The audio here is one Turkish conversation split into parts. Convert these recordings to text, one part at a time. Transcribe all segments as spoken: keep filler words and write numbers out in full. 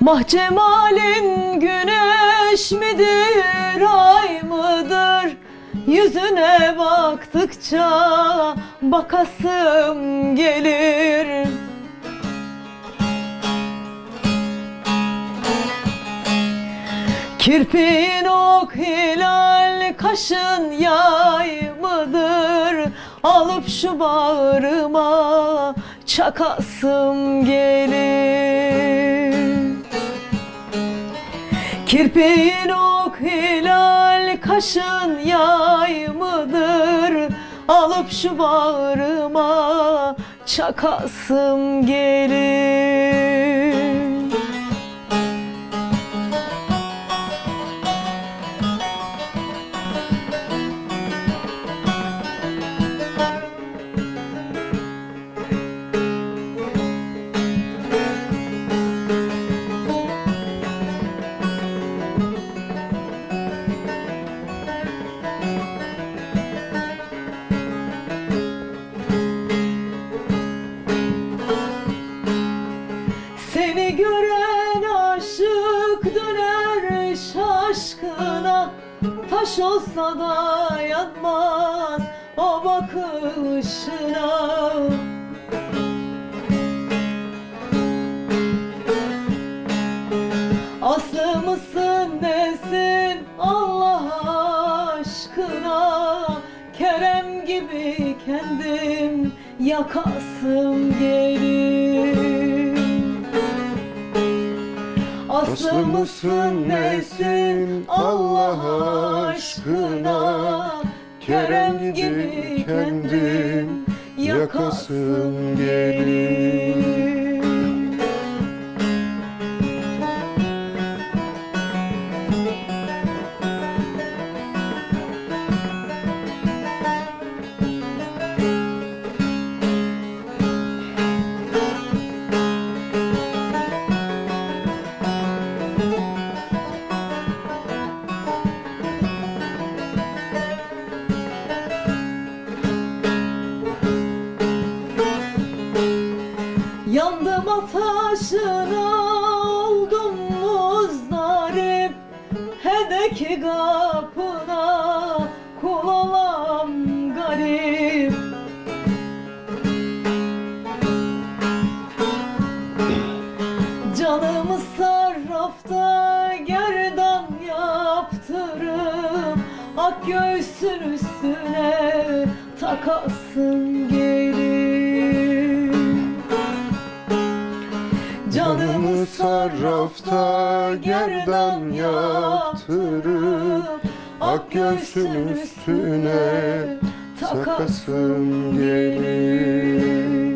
Mahcemalin güneş midir, ay mıdır? Yüzüne baktıkça bakasım gelir. Kirpiğin ok hilal, kaşın yay mıdır? Alıp şu bağrıma çakasım gelir. Kirpiğin ok hilal, kaşın yay mıdır? Alıp şu bağrıma çakasım gelir. Seni gören aşık döner şaşkına, taş olsa da yanmaz o bakışına. Aslı mısın nesin Allah aşkına? Kerem gibi kendim yakasım gelir. Aslı mısın nesin Allah aşkına? Kerem gibi kendim yakasım gelir. Yandım ataşına, oldum muzdarip, hedeki kapına kul olam garip. Canımı sarrafta gerdan yaptırıp ak göğsün üstüne takasın gelir. Canımı sarrafta gerdan yaptırıp ak göğsün üstüne takasım gelir.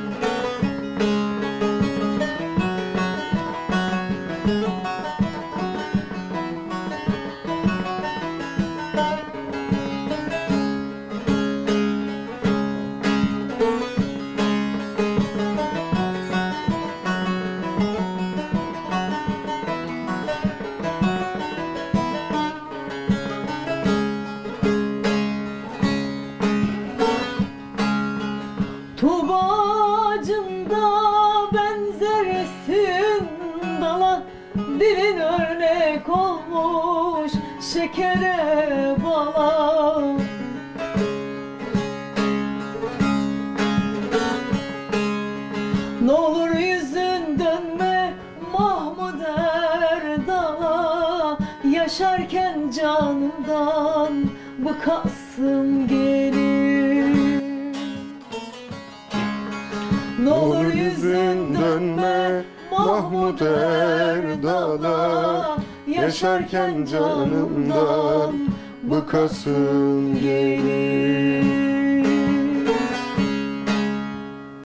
Tuğba ağacında benzersin dala, dilin örnek olmuş şekere bala. N'olur yüzün dönme Mahmud Erdal'a, yaşarken canımdan bıkasım gelir. N'olur yüzün dönme Mahmud Erdal'a, yaşarken canımdan bıkasım gelir.